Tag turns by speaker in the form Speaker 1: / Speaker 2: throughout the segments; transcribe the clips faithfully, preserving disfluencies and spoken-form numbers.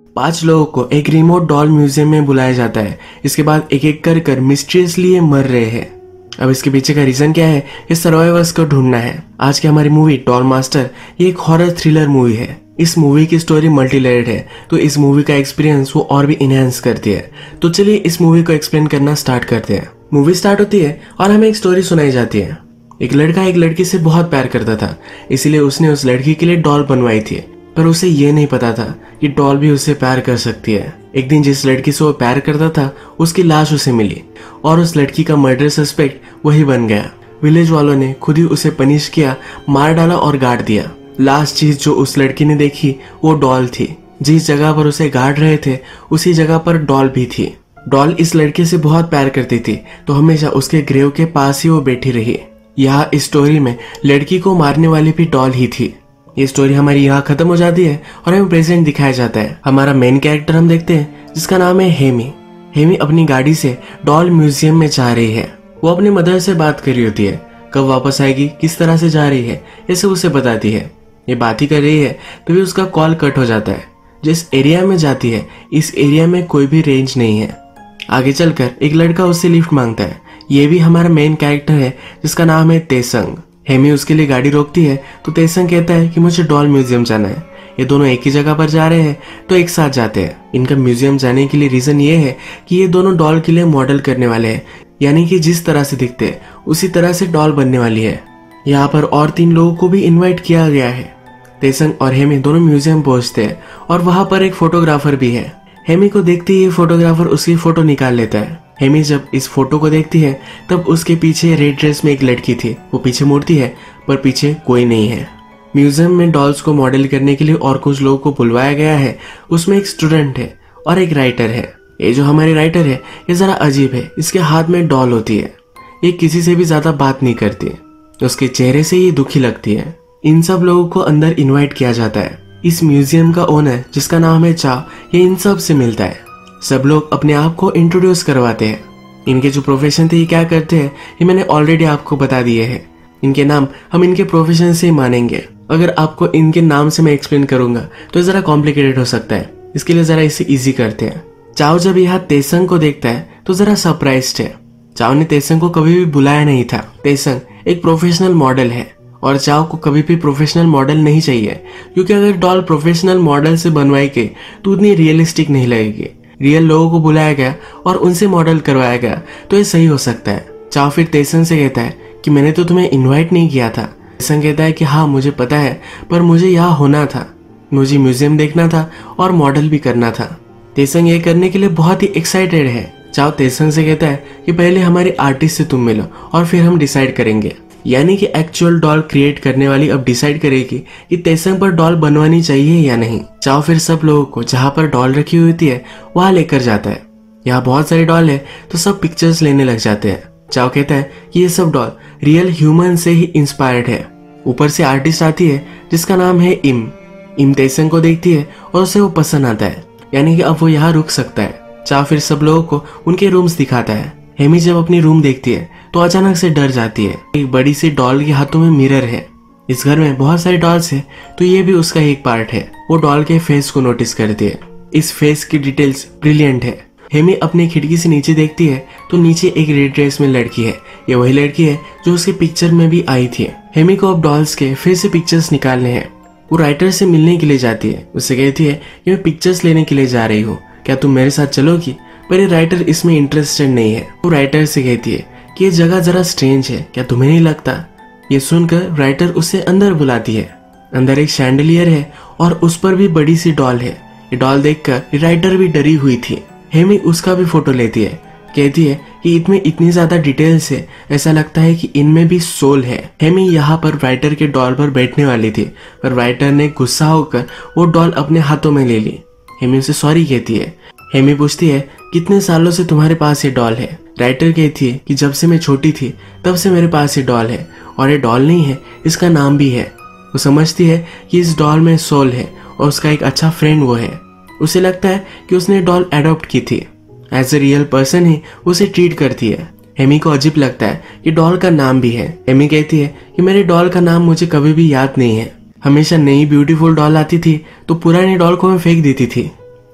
Speaker 1: पांच लोगों को एक रिमोट डॉल म्यूजियम में बुलाया जाता है। इसके बाद एक एक कर कर मिस्टीरियसली ये मर रहे हैं। अब इसके पीछे का रीजन क्या है, इस सर्वाइवर्स को ढूंढना है। आज की हमारी मूवी डॉल मास्टर ये एक हॉरर थ्रिलर मूवी है। इस मूवी की स्टोरी मल्टी लेयर्ड है, तो इस मूवी का एक्सपीरियंस वो और भी इनहेंस करती है। तो चलिए इस मूवी को एक्सप्लेन करना स्टार्ट करते हैं। मूवी स्टार्ट होती है और हमें एक स्टोरी सुनाई जाती है। एक लड़का एक लड़की से बहुत प्यार करता था, इसीलिए उसने उस लड़की के लिए डॉल बनवाई थी। पर उसे ये नहीं पता था कि डॉल भी उससे प्यार कर सकती है। एक दिन जिस लड़की से वो प्यार करता था उसकी लाश उसे मिली और उस लड़की का मर्डर सस्पेक्ट वही बन गया। विलेज वालों ने खुद ही उसे पनिश किया, मार डाला और गाड़ दिया। लास्ट चीज जो उस लड़की ने देखी वो डॉल थी। जिस जगह पर उसे गाड़ रहे थे उसी जगह पर डॉल भी थी। डॉल इस लड़के से बहुत प्यार करती थी, तो हमेशा उसके ग्रेव के पास ही वो बैठी रही। यहाँ इस स्टोरी में लड़की को मारने वाली भी डॉल ही थी। ये स्टोरी हमारी यहाँ खत्म हो जाती है और हमें प्रेजेंट दिखाया जाता है। हमारा मेन कैरेक्टर हम देखते हैं जिसका नाम है हेमी। हेमी अपनी गाड़ी से डॉल म्यूजियम में जा रही है। वो अपनी मदर से बात कर रही होती है, कब वापस आएगी, किस तरह से जा रही है, ये सब उसे बताती है। ये बात ही कर रही है तभी उसका कॉल कट हो जाता है। जिस एरिया में जाती है इस एरिया में कोई भी रेंज नहीं है। आगे चलकर एक लड़का उससे लिफ्ट मांगता है। ये भी हमारा मेन कैरेक्टर है जिसका नाम है तेसंग। हेमी उसके लिए गाड़ी रोकती है तो तेसंग कहता है कि मुझे डॉल म्यूजियम जाना है। ये दोनों एक ही जगह पर जा रहे हैं तो एक साथ जाते हैं। इनका म्यूजियम जाने के लिए रीजन ये है कि ये दोनों डॉल के लिए मॉडल करने वाले हैं, यानी कि जिस तरह से दिखते हैं उसी तरह से डॉल बनने वाली है। यहाँ पर और तीन लोगों को भी इन्वाइट किया गया है। तेसंग और हेमी दोनों म्यूजियम पहुंचते हैं और वहां पर एक फोटोग्राफर भी है। हेमी को देखते ही फोटोग्राफर उसकी फोटो निकाल लेता है। हेमी जब इस फोटो को देखती है तब उसके पीछे रेड ड्रेस में एक लड़की थी। वो पीछे मुड़ती है पर पीछे कोई नहीं है। म्यूजियम में डॉल्स को मॉडल करने के लिए और कुछ लोगों को बुलवाया गया है। उसमें एक स्टूडेंट है और एक राइटर है। ये जो हमारे राइटर है ये जरा अजीब है। इसके हाथ में डॉल होती है। ये किसी से भी ज्यादा बात नहीं करती। उसके चेहरे से ये दुखी लगती है। इन सब लोगों को अंदर इनवाइट किया जाता है। इस म्यूजियम का ओनर जिसका नाम है चाओ, ये इन सब से मिलता है। सब लोग अपने आप को इंट्रोड्यूस करवाते हैं। इनके जो प्रोफेशन थे ये क्या करते हैं ये मैंने ऑलरेडी आपको बता दिए हैं। इनके नाम हम इनके प्रोफेशन से ही मानेंगे। अगर आपको इनके नाम से मैं एक्सप्लेन करूंगा तो जरा कॉम्प्लिकेटेड हो सकता है, इसके लिए जरा इसे इजी करते हैं। चाओ जब यहाँ तेसंग को देखता है तो जरा सरप्राइज्ड है। चाओ ने तेसंग को कभी भी बुलाया नहीं था। तेसंग एक प्रोफेशनल मॉडल है और चाओ को कभी भी प्रोफेशनल मॉडल नहीं चाहिए, क्योंकि अगर डॉल प्रोफेशनल मॉडल से बनवाई गई तो उतनी रियलिस्टिक नहीं लगेगी। रियल लोगों को बुलाया गया और उनसे मॉडल करवाया गया तो ये सही हो सकता है। चाओ फिर तेसंग से कहता है कि मैंने तो तुम्हें इनवाइट नहीं किया था। तेसंग कहता है कि हाँ मुझे पता है, पर मुझे यहाँ होना था, मुझे म्यूजियम देखना था और मॉडल भी करना था। तेसंग ये करने के लिए बहुत ही एक्साइटेड है। चाओ तेसंग से कहता है कि पहले हमारे आर्टिस्ट से तुम मिलो और फिर हम डिसाइड करेंगे। यानी कि एक्चुअल डॉल क्रिएट करने वाली अब डिसाइड करेगी कि तेसंग पर डॉल बनवानी चाहिए या नहीं। चाओ फिर सब लोगों को जहाँ पर डॉल रखी हुई होती है वहां लेकर जाता है। यहाँ बहुत सारी डॉल है तो सब पिक्चर्स लेने लग जाते हैं। चाओ कहता है कि ये सब डॉल रियल ह्यूमन से ही इंस्पायर्ड है। ऊपर से आर्टिस्ट आती है जिसका नाम है इम। इम तेसंग को देखती है और उसे वो पसंद आता है, यानी कि अब वो यहाँ रुक सकता है। चाओ फिर सब लोगों को उनके रूम्स दिखाता है। हेमी जब अपनी रूम देखती है तो अचानक से डर जाती है। एक बड़ी सी डॉल के हाथों में मिरर है। इस घर में बहुत सारी डॉल्स है तो ये भी उसका एक पार्ट है। वो डॉल के फेस को नोटिस करती है। इस फेस की डिटेल्स ब्रिलियंट है। हेमी अपनी खिड़की से नीचे देखती है तो नीचे एक रेड ड्रेस में लड़की है। ये वही लड़की है जो उसके पिक्चर में भी आई थी। हेमी को अब डॉल्स के फिर से पिक्चर्स निकालने हैं। वो राइटर से मिलने के लिए जाती है। उससे कहती है कि मैं पिक्चर्स लेने के लिए जा रही हूँ, क्या तुम मेरे साथ चलोगी? पर ये राइटर इसमें इंटरेस्टेड नहीं है। वो राइटर से कहती है कि ये जगह जरा स्ट्रेंज है, क्या तुम्हें नहीं लगता? ये सुनकर राइटर उसे अंदर बुलाती है। अंदर एक शैंडलियर है और उस पर भी बड़ी सी डॉल है। ये डॉल देखकर राइटर भी डरी हुई थी। हेमी उसका भी फोटो लेती है। कहती है कि इनमें इतनी ज्यादा डिटेल्स है, ऐसा लगता है कि इनमें भी सोल है। हेमी यहाँ पर राइटर के डॉल पर बैठने वाली थी, पर राइटर ने गुस्सा होकर वो डॉल अपने हाथों में ले ली। हेमी उसे सॉरी कहती है। हेमी पूछती है कितने सालों से तुम्हारे पास ये डॉल है? राइटर कहती है कि जब से मैं छोटी थी तब से मेरे पास ये डॉल है, और ये डॉल नहीं है, इसका नाम भी है। वो समझती है कि इस डॉल में सोल है और उसका एक अच्छा फ्रेंड वो है। उसे लगता है कि उसने डॉल अडॉप्ट की थी। एज ए रियल पर्सन ही उसे ट्रीट करती है। हेमी को अजीब लगता है कि डॉल का नाम भी है। हेमी कहती है कि मेरे डॉल का नाम मुझे कभी भी याद नहीं है। हमेशा नई ब्यूटीफुल डॉल आती थी तो पुरानी डॉल को मैं फेंक देती थी।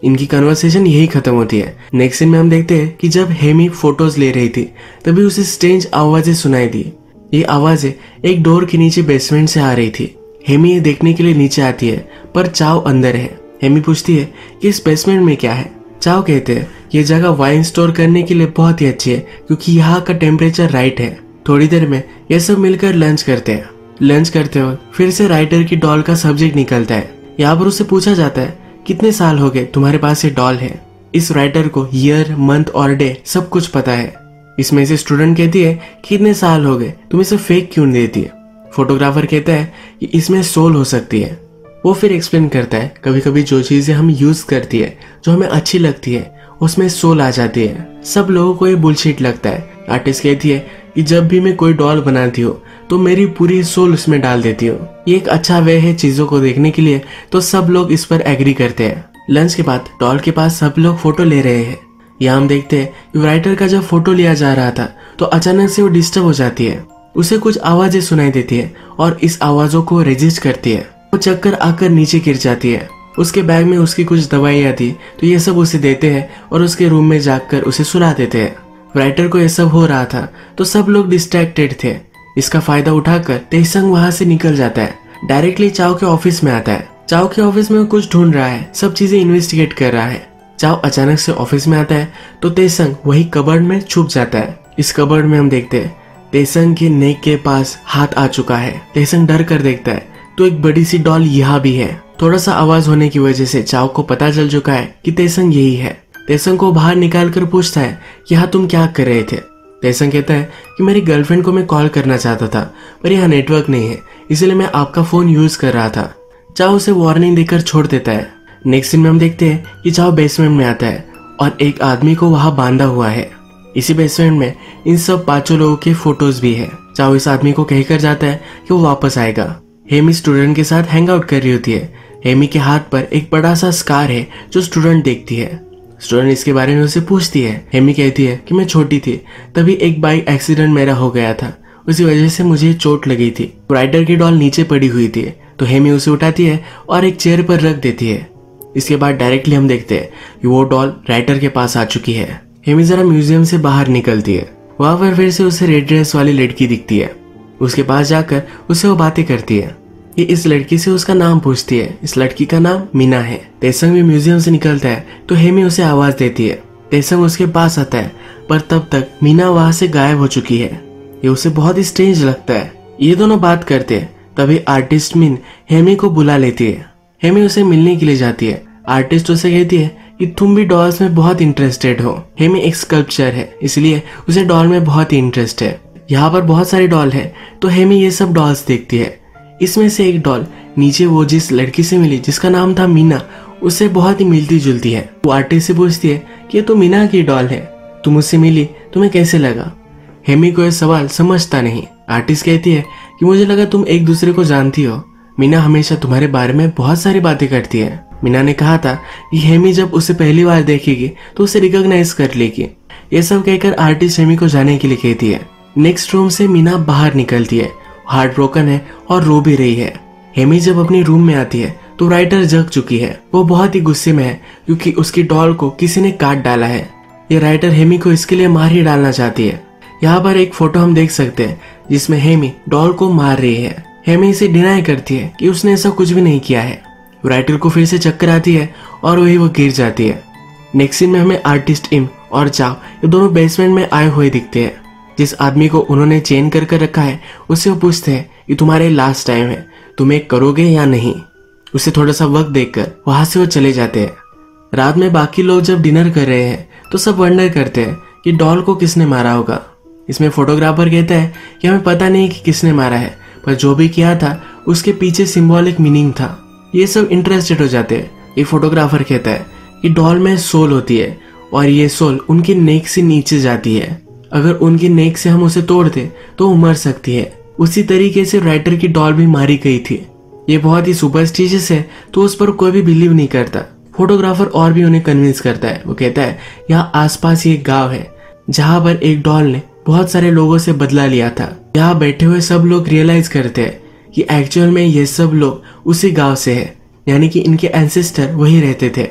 Speaker 1: इनकी कन्वर्सेशन यही खत्म होती है। नेक्स्ट सीन में हम देखते हैं कि जब हेमी फोटोज ले रही थी तभी उसे स्ट्रेंज आवाजें सुनाई दी। ये आवाजें एक डोर के नीचे बेसमेंट से आ रही थी। हेमी ये देखने के लिए नीचे आती है पर चाओ अंदर है। हेमी पूछती है कि इस बेसमेंट में क्या है। चाओ कहते हैं ये जगह वाइन स्टोर करने के लिए बहुत ही अच्छी है क्योंकि यहाँ का टेम्परेचर राइट है। थोड़ी देर में ये सब मिलकर लंच करते हैं। लंच करते वक्त फिर से राइटर की डॉल का सब्जेक्ट निकलता है। यहाँ पर उससे पूछा जाता है कितने साल हो गए तुम्हारे पास ये डॉल है। इस राइटर को ईयर, मंथ और डे सब कुछ पता है। इसमें से स्टूडेंट कहती है कितने साल हो गए, तुम इसे फेक क्यों देती है। फोटोग्राफर कहता है कि इसमें सोल हो सकती है। वो फिर एक्सप्लेन करता है कभी कभी जो चीजें हम यूज करती है जो हमें अच्छी लगती है उसमें सोल आ जाती है। सब लोगों को ये बुलशिट लगता है। आर्टिस्ट कहती है कि जब भी मैं कोई डॉल बनाती हूँ तो मेरी पूरी सोल उसमें डाल देती हूँ। ये एक अच्छा वे है चीजों को देखने के लिए, तो सब लोग इस पर एग्री करते हैं। लंच के बाद डॉल के पास सब लोग फोटो ले रहे हैं। यहाँ हम देखते हैं कि राइटर का जब फोटो लिया जा रहा था तो अचानक से वो डिस्टर्ब हो जाती है। उसे कुछ आवाजें सुनाई देती है और इस आवाजों को रजिस्ट करती है। वो चक्कर आकर नीचे गिर जाती है। उसके बैग में उसकी कुछ दवाइयाँ थी तो ये सब उसे देते हैं और उसके रूम में जाकर उसे सुला देते हैं। राइटर को यह सब हो रहा था तो सब लोग डिस्ट्रैक्टेड थे। इसका फायदा उठाकर तेसंग वहां से निकल जाता है। डायरेक्टली चाओ के ऑफिस में आता है। चाओ के ऑफिस में कुछ ढूंढ रहा है, सब चीजें इन्वेस्टिगेट कर रहा है। चाओ अचानक से ऑफिस में आता है तो तेसंग वही कबर्ड में छुप जाता है। इस कबर्ड में हम देखते हैं तेसंग के नेक के पास हाथ आ चुका है। तेसंग डर कर देखता है तो एक बड़ी सी डॉल यहाँ भी है। थोड़ा सा आवाज होने की वजह से चाओ को पता चल चुका है कि तेसंग यही है। तेसंग को बाहर निकाल कर पूछता है यहाँ तुम क्या कर रहे थे। तेसंग कहता है कि मेरी गर्लफ्रेंड को मैं कॉल करना चाहता था पर यहाँ नेटवर्क नहीं है इसलिए मैं आपका फोन यूज कर रहा था। चाओ उसे वार्निंग देकर छोड़ देता है। नेक्स्ट सीन में हम देखते हैं कि चाओ बेसमेंट में आता है और एक आदमी को वहां बांधा हुआ है। इसी बेसमेंट में इन सब पांचों लोगों के फोटोज भी है। चाओ इस आदमी को कहकर जाता है कि वो वापस आएगा। हेमी स्टूडेंट के साथ हैंग आउट कर रही होती है। हेमी के हाथ पर एक बड़ा सा स्कार है जो स्टूडेंट देखती है। स्टूडेंट इसके बारे में उसे पूछती है। हेमी कहती है कि मैं छोटी थी तभी एक बाइक एक्सीडेंट मेरा हो गया था, उसी वजह से मुझे चोट लगी थी। राइटर की डॉल नीचे पड़ी हुई थी तो हेमी उसे उठाती है और एक चेयर पर रख देती है। इसके बाद डायरेक्टली हम देखते हैं कि वो डॉल राइटर के पास आ चुकी है। हेमी जरा म्यूजियम से बाहर निकलती है। वहां पर फिर से उसे रेड ड्रेस वाली लड़की दिखती है। उसके पास जाकर उससे वो बातें करती है। ये इस लड़की से उसका नाम पूछती है। इस लड़की का नाम मीना है। तेसंग भी म्यूजियम से निकलता है तो हेमी उसे आवाज देती है। तेसंग उसके पास आता है पर तब तक मीना वहां से गायब हो चुकी है। ये उसे बहुत ही स्ट्रेंज लगता है। ये दोनों बात करते हैं तभी आर्टिस्ट मिन हेमी को बुला लेती है। हेमी उसे मिलने के लिए जाती है। आर्टिस्ट उसे कहती है कि तुम भी डॉल्स में बहुत इंटरेस्टेड हो। हेमी एक स्कल्पचर है इसलिए उसे डॉल में बहुत ही इंटरेस्ट है। यहाँ पर बहुत सारी डॉल है तो हेमी ये सब डॉल्स देखती है। इसमें से एक डॉल नीचे वो जिस लड़की से मिली जिसका नाम था मीना उससे बहुत ही मिलती जुलती है। वो आर्टिस्ट से पूछती है कि ये तो मीना की डॉल है, तुम उससे मिली, तुम्हें कैसे लगा। हेमी को यह सवाल समझता नहीं। आर्टिस्ट कहती है कि मुझे लगा तुम एक दूसरे को जानती हो। मीना हमेशा तुम्हारे बारे में बहुत सारी बातें करती है। मीना ने कहा था कि हेमी जब उसे पहली बार देखेगी तो उसे रिकॉग्नाइज कर लेगी। ये सब कहकर आर्टिस्ट हेमी को जाने के लिए कहती है। नेक्स्ट रूम से मीना बाहर निकलती है। हार्ट ब्रोकन है और रो भी रही है। हेमी जब अपनी रूम में आती है तो राइटर जग चुकी है। वो बहुत ही गुस्से में है क्योंकि उसकी डॉल को किसी ने काट डाला है। ये राइटर हेमी को इसके लिए मार ही डालना चाहती है। यहाँ पर एक फोटो हम देख सकते हैं जिसमें हेमी डॉल को मार रही है। हेमी इसे डिनाई करती है कि उसने ऐसा कुछ भी नहीं किया है। राइटर को फिर से चक्कर आती है और वही वो गिर जाती है। नेक्स्ट सीन में हमें आर्टिस्ट इम और चाओ ये दोनों बेसमेंट में आए हुए दिखते हैं। जिस आदमी को उन्होंने चेन कर कर रखा है उससे वो पूछते हैं कि तुम्हारे लास्ट टाइम है, तुम एक करोगे या नहीं। उसे थोड़ा सा वक्त देकर वहां से वो चले जाते हैं। रात में बाकी लोग जब डिनर कर रहे हैं तो सब वंडर करते हैं कि डॉल को किसने मारा होगा। इसमें फोटोग्राफर कहता है कि हमें पता नहीं कि किसने मारा है पर जो भी किया था उसके पीछे सिंबॉलिक मीनिंग था। ये सब इंटरेस्टेड हो जाते हैं। ये फोटोग्राफर कहता है कि डॉल में सोल होती है और ये सोल उनकी नेक से नीचे जाती है। अगर उनकी नेक से हम उसे तोड़ दे तो वो मर सकती है। उसी तरीके से राइटर की डॉल भी मारी गई थी। ये बहुत ही सुपरस्टिशियस है तो उस पर कोई भी बिलीव नहीं करता। फोटोग्राफर और भी उन्हें कन्विंस करता है। वो कहता है यहाँ आसपास ये गांव है जहाँ पर एक डॉल ने बहुत सारे लोगों से बदला लिया था। यहाँ बैठे हुए सब लोग रियलाइज करते हैं कि एक्चुअल में ये सब लोग उसी गांव से है, यानी कि इनके एंसेस्टर वही रहते थे।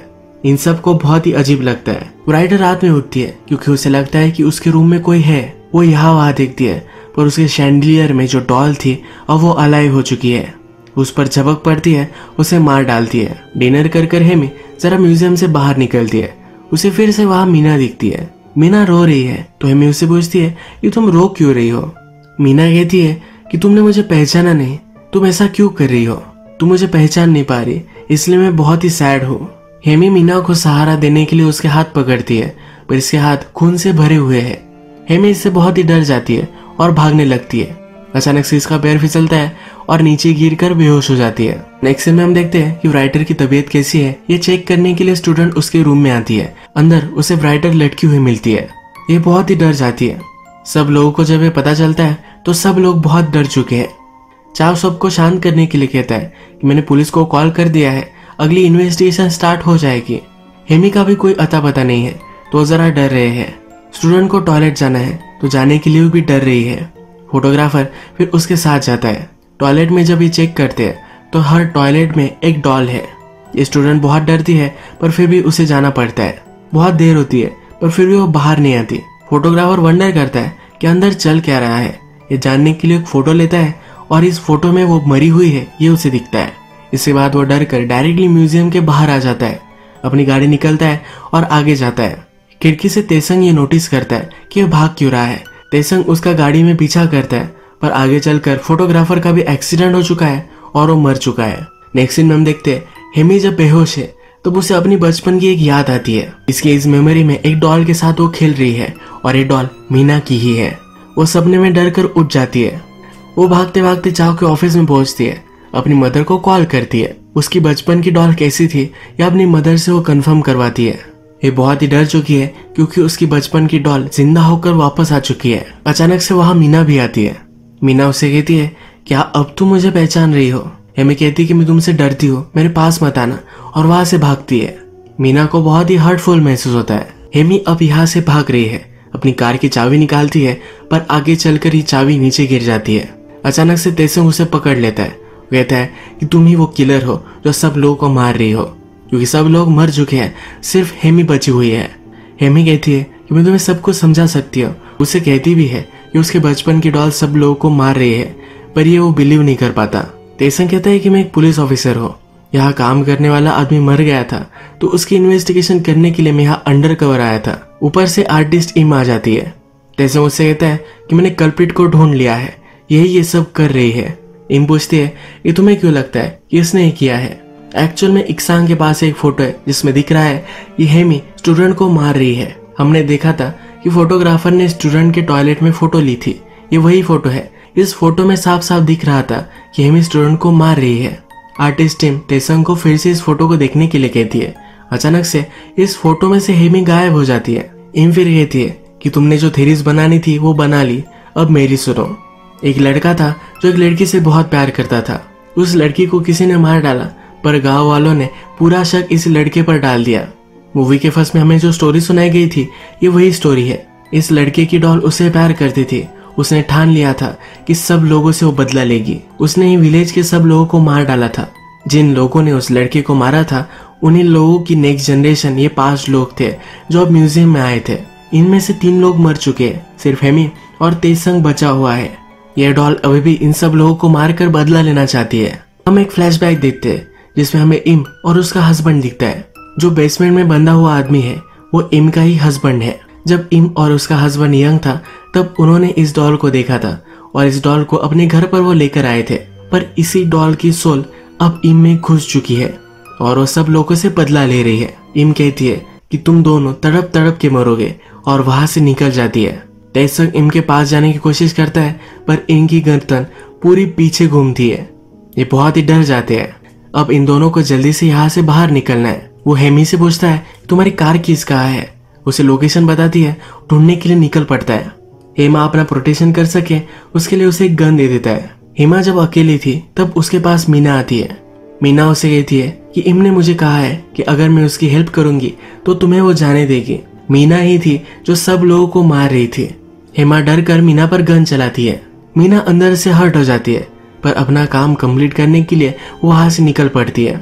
Speaker 1: इन सब को बहुत ही अजीब लगता है। राइटर रात में उठती है क्योंकि उसे लगता है कि उसके रूम में कोई है। वो यहाँ वहाँ देखती है पर उसके शैंडलियर में जो डॉल थी अब वो अलाइव हो चुकी है। उस पर झपक पड़ती है, उसे मार डालती है। डिनर कर कर हेमी जरा म्यूजियम से बाहर निकलती है। उसे फिर से वहां मीना दिखती है। मीना रो रही है तो हेमी उससे पूछती है कि तुम रो क्यों रही हो। मीना कहती है कि तुमने मुझे पहचाना नहीं, तुम ऐसा क्यों कर रही हो, तुम मुझे पहचान नहीं पा रही, इसलिए मैं बहुत ही सैड हूँ। हेमी मीना को सहारा देने के लिए उसके हाथ पकड़ती है पर इसके हाथ खून से भरे हुए हैं। हेमी इससे बहुत ही डर जाती है और भागने लगती है। अचानक से इसका पैर फिसलता है और नीचे गिरकर बेहोश हो जाती है। नेक्स्ट सीन में हम देखते हैं कि राइटर की तबीयत कैसी है ये चेक करने के लिए स्टूडेंट उसके रूम में आती है। अंदर उसे राइटर लटकी हुई मिलती है। ये बहुत ही डर जाती है। सब लोगों को जब ये पता चलता है तो सब लोग बहुत डर चुके हैं। चाव सबको शांत करने के लिए कहता है कि मैंने पुलिस को कॉल कर दिया है, अगली इन्वेस्टिगेशन स्टार्ट हो जाएगी। हेमी का भी कोई अता पता नहीं है तो जरा डर रहे हैं। स्टूडेंट को टॉयलेट जाना है तो जाने के लिए भी डर रही है। फोटोग्राफर फिर उसके साथ जाता है। टॉयलेट में जब ये चेक करते हैं तो हर टॉयलेट में एक डॉल है। ये स्टूडेंट बहुत डरती है पर फिर भी उसे जाना पड़ता है। बहुत देर होती है पर फिर भी वो बाहर नहीं आती। फोटोग्राफर वंडर करता है कि अंदर चल क्या रहा है। ये जानने के लिए एक फोटो लेता है और इस फोटो में वो मरी हुई है ये उसे दिखता है। इसके बाद वो डर कर डायरेक्टली म्यूजियम के बाहर आ जाता है। अपनी गाड़ी निकलता है और आगे जाता है। खिड़की से तेसंग ये नोटिस करता है कि वह भाग क्यों रहा है। तेसंग उसका गाड़ी में पीछा करता है पर आगे चलकर फोटोग्राफर का भी एक्सीडेंट हो चुका है और वो मर चुका है। नेक्स्ट सीन में हम देखते हैं हेमी जब बेहोश है तो उसे अपनी बचपन की एक याद आती है। इसकी इस मेमोरी में एक डॉल के साथ वो खेल रही है और ये डॉल मीना की ही है। वो सपने में डर कर उठ जाती है। वो भागते भागते चाव के ऑफिस में पहुंचती है। अपनी मदर को कॉल करती है। उसकी बचपन की डॉल कैसी थी या अपनी मदर से वो कंफर्म करवाती है। ये बहुत ही डर चुकी है क्योंकि उसकी बचपन की डॉल जिंदा होकर वापस आ चुकी है। अचानक से वहां मीना भी आती है। मीना उसे कहती है क्या अब तुम मुझे पहचान रही हो। हेमी कहती है कि मैं तुमसे डरती हूँ, मेरे पास मत आना, और वहां से भागती है। मीना को बहुत ही हर्टफुल महसूस होता है। हेमी अब यहाँ से भाग रही है। अपनी कार की चाबी निकालती है पर आगे चलकर ही चाबी नीचे गिर जाती है। अचानक से तेसंग उसे पकड़ लेता है। कहता है कि तुम ही वो किलर हो जो सब लोगों को मार रही हो, क्योंकि सब लोग मर चुके हैं, सिर्फ हेमी बची हुई है। हेमी कहती है कि मैं तुम्हें सब कुछ समझा सकती हूँ। उसे कहती भी है कि उसके बचपन की डॉल सब लोगों को मार रही है पर ये वो बिलीव नहीं कर पाता। तेसंग कहता है कि मैं एक पुलिस ऑफिसर हूँ, यहाँ काम करने वाला आदमी मर गया था तो उसकी इन्वेस्टिगेशन करने के लिए मैं यहाँ अंडर कवर आया था। ऊपर से आर्टिस्ट इम आ जाती है। तेसंग उससे कहता है कि मैंने कल्प्रिट को ढूंढ लिया है, यही ये सब कर रही है। इम पूछती है कि तुम्हें क्यों लगता है कि इसने ये किया है। एक्चुअल में इक्सांग के पास एक फोटो है जिसमें दिख रहा है कि हेमी स्टूडेंट को मार रही है। हमने देखा था कि फोटोग्राफर ने स्टूडेंट के टॉयलेट में फोटो ली थी, ये वही फोटो है। इस फोटो में साफ साफ दिख रहा था कि हेमी स्टूडेंट को मार रही है। आर्टिस्ट टीम तेसंग को फिर से इस फोटो को देखने के लिए कहती है। अचानक से इस फोटो में से हेमी गायब हो जाती है। इम फिर कहती है कि तुमने जो थेरीज बनानी थी वो बना ली, अब मेरी सुनो। एक लड़का था जो एक लड़की से बहुत प्यार करता था। उस लड़की को किसी ने मार डाला पर गांव वालों ने पूरा शक इस लड़के पर डाल दिया। मूवी के फर्स्ट में हमें जो स्टोरी सुनाई गई थी ये वही स्टोरी है। इस लड़के की डॉल उससे प्यार करती थी। उसने ठान लिया था कि सब लोगों से वो बदला लेगी। उसने ही विलेज के सब लोगों को मार डाला था। जिन लोगों ने उस लड़के को मारा था उन्हीं लोगों की नेक्स्ट जनरेशन ये पांच लोग थे जो अब म्यूजियम में आए थे। इनमें से तीन लोग मर चुके हैं, सिर्फ हेमी और तेसंग बचा हुआ है। यह डॉल अभी भी इन सब लोगों को मारकर बदला लेना चाहती है। हम एक फ्लैशबैक देखते हैं जिसमें हमें इम और उसका हस्बैंड दिखता है। जो बेसमेंट में बंधा हुआ आदमी है वो इम का ही हस्बैंड है। जब इम और उसका हस्बैंड यंग था तब उन्होंने इस डॉल को देखा था और इस डॉल को अपने घर पर वो लेकर आए थे। पर इसी डॉल की सोल अब इम में घुस चुकी है और वो सब लोगों से बदला ले रही है। इम कहती है कि तुम दोनों तड़प तड़प के मरोगे और वहां से निकल जाती है। तेसंग इम के पास जाने की कोशिश करता है पर इनकी गर्दन पूरी पीछे घूमती है। ये बहुत ही डर जाते हैं। अब इन दोनों को जल्दी से यहाँ से बाहर निकलना है। वो हेमी से पूछता है तुम्हारी कार किस कहाँ है। उसे लोकेशन बताती है, ढूंढने के लिए निकल पड़ता है। हेमा अपना प्रोटेक्शन कर सके उसके लिए उसे एक गन दे देता है। हेमा जब अकेली थी तब उसके पास मीना आती है। मीना उसे कहती है कि इम ने मुझे कहा है कि अगर मैं उसकी हेल्प करूंगी तो तुम्हें वो जाने देगी। मीना ही थी जो सब लोगों को मार रही थी। हेमा डर कर मीना पर गन चलाती है। मीना अंदर से हर्ट हो जाती है पर अपना काम कंप्लीट करने के लिए वो वहां से निकल पड़ती है।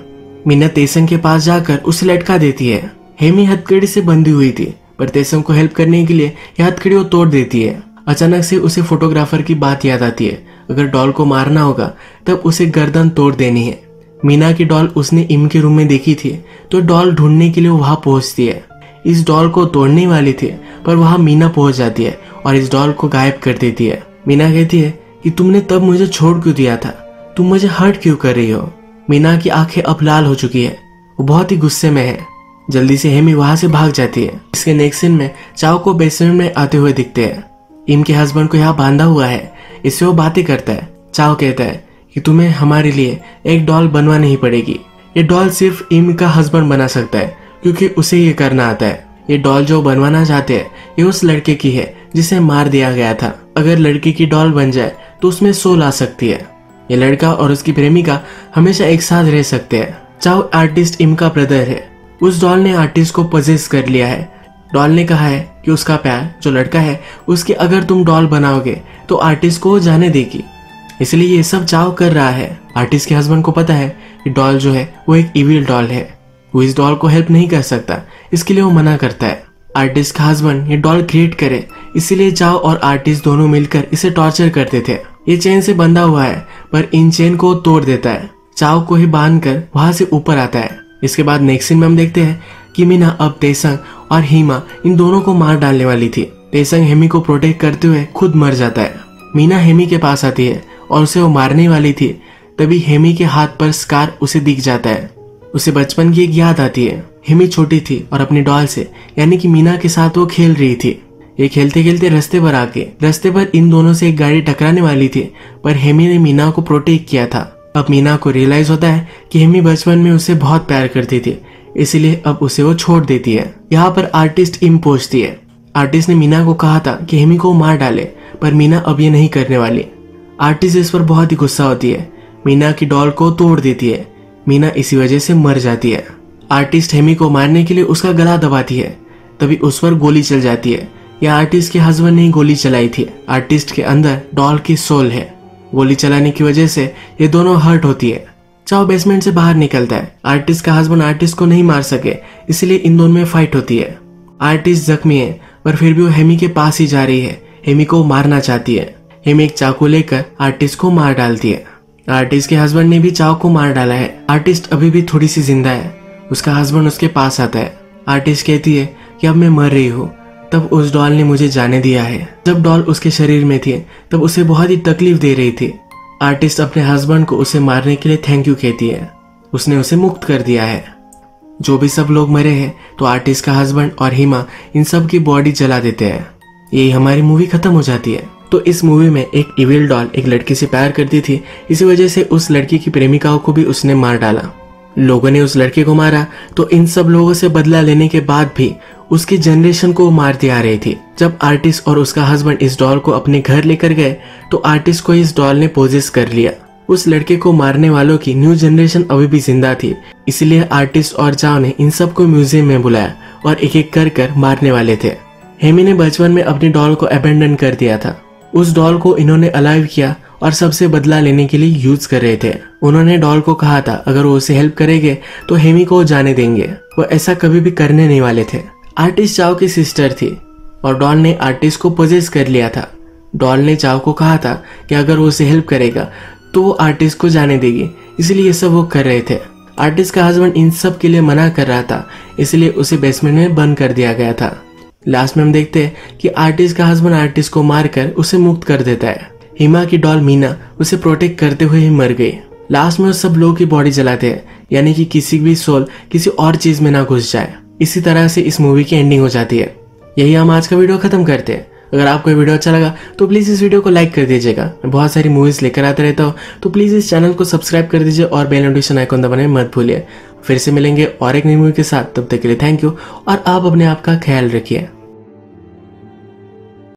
Speaker 1: मीना तेसंग के पास जाकर उसे लटका देती है। हेमी हथकड़ी से बंधी हुई थी, पर तेसंग को हेल्प करने के लिए यह हथकड़ी वो तोड़ देती है। अचानक से उसे फोटोग्राफर की बात याद आती है, अगर डॉल को मारना होगा तब उसे गर्दन तोड़ देनी है। मीना की डॉल उसने इम के रूम में देखी थी, तो डॉल ढूंढने के लिए वहां पहुंचती है। इस डॉल को तोड़ने वाली थी, पर वहां मीना पहुंच जाती है और इस डॉल को गायब कर देती है। मीना कहती है कि तुमने तब मुझे छोड़ क्यों दिया था, तुम मुझे हर्ट क्यों कर रही हो। मीना की आंखें अब लाल हो चुकी है, वो बहुत ही गुस्से में है। जल्दी से हेमी वहां से भाग जाती है। इसके नेक्स्ट सीन में चाओ को बेसमेंट में आते हुए दिखते हैं। इम के हस्बैंड को यहाँ बांधा हुआ है, इससे वो बातें करता है। चाओ कहता है कि तुम्हें हमारे लिए एक डॉल बनवानी ही पड़ेगी। ये डॉल सिर्फ इम का हस्बैंड बना सकता है, क्योंकि उसे ये करना आता है। ये डॉल जो बनवाना चाहते हैं ये उस लड़के की है जिसे मार दिया गया था। अगर लड़के की डॉल बन जाए तो उसमें सोल आ सकती है। ये लड़का और उसकी प्रेमिका हमेशा एक साथ रह सकते हैं। चाओ आर्टिस्ट इम का ब्रदर है। उस डॉल ने आर्टिस्ट को पजेस कर लिया है। डॉल ने कहा है कि उसका प्यार जो लड़का है उसकी अगर तुम डॉल बनाओगे तो आर्टिस्ट को जाने देगी, इसलिए ये सब चाओ कर रहा है। आर्टिस्ट के हस्बैंड को पता है कि डॉल जो है वो एक इविल डॉल है, वो इस डॉल को हेल्प नहीं कर सकता, इसके लिए वो मना करता है। आर्टिस्ट का हस्बैंड ये डॉल क्रिएट करे, इसीलिए चाओ और आर्टिस्ट दोनों मिलकर इसे टॉर्चर करते थे। ये चेन से बंधा हुआ है, पर इन चेन को तोड़ देता है। चाओ को ही बांध कर वहां से ऊपर आता है। इसके बाद नेक्स्ट सीन में हम देखते हैं कि मीना अब तेसंग और हीमा इन दोनों को मार डालने वाली थी। तेसंग हेमी को प्रोटेक्ट करते हुए खुद मर जाता है। मीना हेमी के पास आती है और उसे वो मारने वाली थी, तभी हेमी के हाथ पर स्कार उसे दिख जाता है। उसे बचपन की एक याद आती है। हेमी छोटी थी और अपनी डॉल से यानी कि मीना के साथ वो खेल रही थी। ये खेलते खेलते रास्ते पर आके रास्ते पर इन दोनों से एक गाड़ी टकराने वाली थी, पर हेमी ने मीना को प्रोटेक्ट किया था। अब मीना को रियलाइज होता है कि हेमी बचपन में उसे बहुत प्यार करती थी, इसलिए अब उसे वो छोड़ देती है। यहाँ पर आर्टिस्ट इम पहुंचती है। आर्टिस्ट ने मीना को कहा था कि हेमी को मार डाले, पर मीना अब ये नहीं करने वाली। आर्टिस्ट इस पर बहुत ही गुस्सा होती है, मीना की डॉल को तोड़ देती है। मीना इसी वजह से मर जाती है। आर्टिस्ट हेमी को मारने के लिए उसका गला दबाती है, तभी उस पर गोली चल जाती है। यह आर्टिस्ट के हस्बैंड ने गोली चलाई थी। आर्टिस्ट के अंदर डॉल की सोल है। गोली चलाने की वजह से ये दोनों हर्ट होती है। चाओ बेसमेंट से बाहर निकलता है। आर्टिस्ट का हस्बैंड आर्टिस्ट को नहीं मार सके, इसलिए इन दोनों में फाइट होती है। आर्टिस्ट जख्मी है, पर फिर भी वो हेमी के पास ही जा रही है। हेमी को मारना चाहती है। हेमी एक चाकू लेकर आर्टिस्ट को मार डालती है। आर्टिस्ट के हस्बैंड ने भी चाओ को मार डाला है। आर्टिस्ट अभी भी थोड़ी सी जिंदा है। उसका हस्बैंड उसके पास आता है। आर्टिस्ट कहती है कि अब मैं मर रही हूँ, तब उस डॉल ने मुझे जाने दिया है। जब डॉल उसके शरीर में थी तब उसे बहुत ही तकलीफ दे रही थी। आर्टिस्ट अपने हस्बैंड को उसे मारने के लिए थैंक यू कहती है। उसने उसे मुक्त कर दिया है। जो भी सब लोग मरे हैं तो आर्टिस्ट का हस्बैंड और हीमा इन सब की बॉडी जला देते हैं। यही हमारी मूवी खत्म हो जाती है। तो इस मूवी में एक इविल डॉल एक लड़की से प्यार करती थी, इसी वजह से उस लड़की की प्रेमिकाओं को भी उसने मार डाला। लोगों ने उस लड़के को मारा तो इन सब लोगों से बदला लेने के बाद भी उसकी जनरेशन को मारती आ रही थी। जब आर्टिस्ट और उसका हस्बैंड इस डॉल को अपने घर लेकर गए तो आर्टिस्ट को इस डॉल ने पोजेस कर लिया। उस लड़के को मारने वालों की न्यू जनरेशन अभी भी जिंदा थी, इसलिए आर्टिस्ट और चाओ ने इन सबको म्यूजियम में बुलाया और एक एक कर कर मारने वाले थे। हेमी ने बचपन में अपनी डॉल को अबेंडन कर दिया था। उस डॉल को इन्होंने अलाइव किया और सबसे बदला लेने के लिए यूज कर रहे थे। उन्होंने डॉल को कहा था अगर वो उसे हेल्प करेंगे तो हेमी को जाने देंगे। वो ऐसा कभी भी करने नहीं वाले थे। आर्टिस्ट चाओ की सिस्टर थी और डॉल ने आर्टिस्ट को पोजेस कर लिया था। डॉल ने चाओ को कहा था कि अगर वो उसे हेल्प करेगा तो वो आर्टिस्ट को जाने देगी, इसलिए ये सब वो कर रहे थे। आर्टिस्ट का हस्बैंड इन सब के लिए मना कर रहा था, इसलिए उसे बेसमेंट में बंद कर दिया गया था। लास्ट में हम देखते हैं कि आर्टिस्ट का हस्बैंड आर्टिस्ट को मारकर उसे मुक्त कर देता है। हिमा की डॉल मीना उसे प्रोटेक्ट करते हुए ही मर गई। लास्ट में उस सब लोगों की बॉडी जलाते हैं, यानी कि किसी भी सोल किसी और चीज में ना घुस जाए। इसी तरह से इस मूवी की एंडिंग हो जाती है। यही हम आज का वीडियो खत्म करते हैं। अगर आपको ये वीडियो अच्छा लगा तो प्लीज इस वीडियो को लाइक कर दीजिएगा। मैं बहुत सारी मूवीज लेकर आता रहता हूँ, तो प्लीज इस चैनल को सब्सक्राइब कर दीजिए और बेल नोटिफिकेशन आइकॉन दबाने मत भूलिए। फिर से मिलेंगे और एक नई मूवी के साथ, तब तक के लिए थैंक यू और आप अपने आप का ख्याल रखिए।